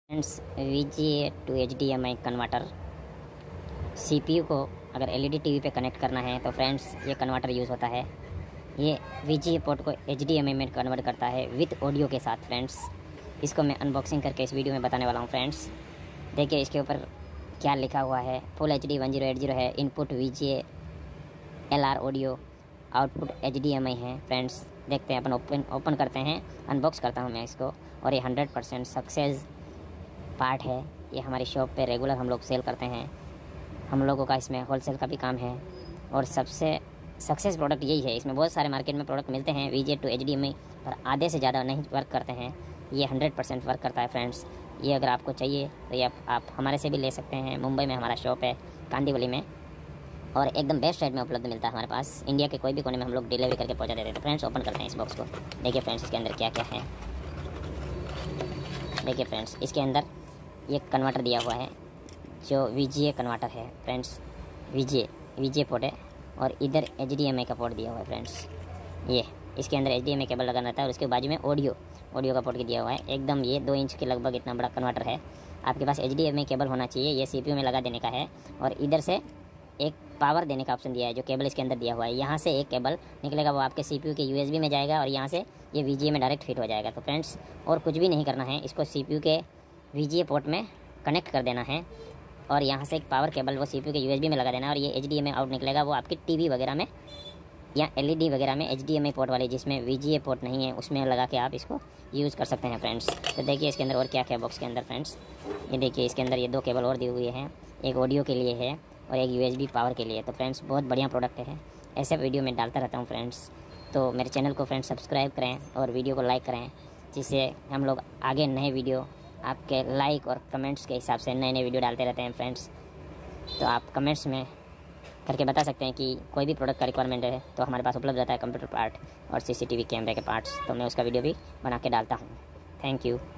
Friends VGA to HDMI converter CPU को अगर LED TV पे कनेक्ट करना है तो फ्रेंड्स ये कन्वर्टर यूज़ होता है। ये VGA पोर्ट को HDMI में कन्वर्ट करता है विद ऑडियो के साथ। फ्रेंड्स इसको मैं अनबॉक्सिंग करके इस वीडियो में बताने वाला हूँ। फ्रेंड्स देखिए इसके ऊपर क्या लिखा हुआ है। फुल HD 1080 है। Input VGA LR audio, output HDMI है। फ्रेंड्स देखते हैं, अपन ओपन करते हैं, अनबॉक्स करता हूँ मैं इसको। और ये 100% सक्सेस पार्ट है। ये हमारी शॉप पे रेगुलर हम लोग सेल करते हैं। हम लोगों का इसमें होलसेल का भी काम है और सबसे सक्सेस प्रोडक्ट यही है। इसमें बहुत सारे मार्केट में प्रोडक्ट मिलते हैं VGA टू HDMI, पर आधे से ज़्यादा नहीं वर्क करते हैं। ये 100% वर्क करता है। फ्रेंड्स ये अगर आपको चाहिए तो ये आप हमारे से भी ले सकते हैं। मुंबई में हमारा शॉप है, कांदीवली में, और एकदम बेस्ट रेट में उपलब्ध मिलता है हमारे पास। इंडिया के कोई भी कोने में हम लोग डिलीवरी करके पहुंचा देते हैं। तो फ्रेंड्स ओपन करते हैं इस बॉक्स को। देखिए फ्रेंड्स इसके अंदर क्या क्या है। देखिए फ्रेंड्स इसके अंदर ये कन्वर्टर दिया हुआ है जो VGA कन्वर्टर है। फ्रेंड्स VGA पोर्ट है और इधर HDMI का पोर्ट दिया हुआ है। फ्रेंड्स ये इसके अंदर HDMI केबल लगाना रहता है और उसके बाजू में ऑडियो का पोर्ट दिया हुआ है। एकदम ये 2 इंच के लगभग इतना बड़ा कन्वर्टर है। आपके पास HDMI केबल होना चाहिए। ये CPU में लगा देने का है और इधर से एक पावर देने का ऑप्शन दिया है जो केबल इसके अंदर दिया हुआ है। यहाँ से एक केबल निकलेगा, वो आपके CPU के USB में जाएगा और यहाँ से ये VGA में डायरेक्ट फिट हो जाएगा। तो फ्रेंड्स और कुछ भी नहीं करना है, इसको CPU के VGA पोर्ट में कनेक्ट कर देना है और यहाँ से एक पावर केबल वो CPU के USB में लगा देना है और ये HDMI आउट निकलेगा, वो आपकी TV वगैरह में या LED वगैरह में HDMI पोर्ट वाले जिसमें VGA पोर्ट नहीं है उसमें लगा के आप इसको यूज़ कर सकते हैं। फ्रेंड्स तो देखिए इसके अंदर और क्या क्या बॉक्स के अंदर। फ्रेंड्स ये देखिए इसके अंदर ये 2 केबल और दिए हुए हैं, एक ऑडियो के लिए है और एक USB पावर के लिए। तो फ्रेंड्स बहुत बढ़िया प्रोडक्ट है, ऐसे वीडियो मैं डालता रहता हूँ। फ्रेंड्स तो मेरे चैनल को फ्रेंड्स सब्सक्राइब करें और वीडियो को लाइक करें, जिससे हम लोग आगे नए वीडियो आपके लाइक और कमेंट्स के हिसाब से नए वीडियो डालते रहते हैं। फ्रेंड्स तो आप कमेंट्स में करके बता सकते हैं कि कोई भी प्रोडक्ट का रिक्वायरमेंट है तो हमारे पास उपलब्ध रहता है कंप्यूटर पार्ट और CCTV कैमरे के पार्ट्स, तो मैं उसका वीडियो भी बना के डालता हूँ। Thank you.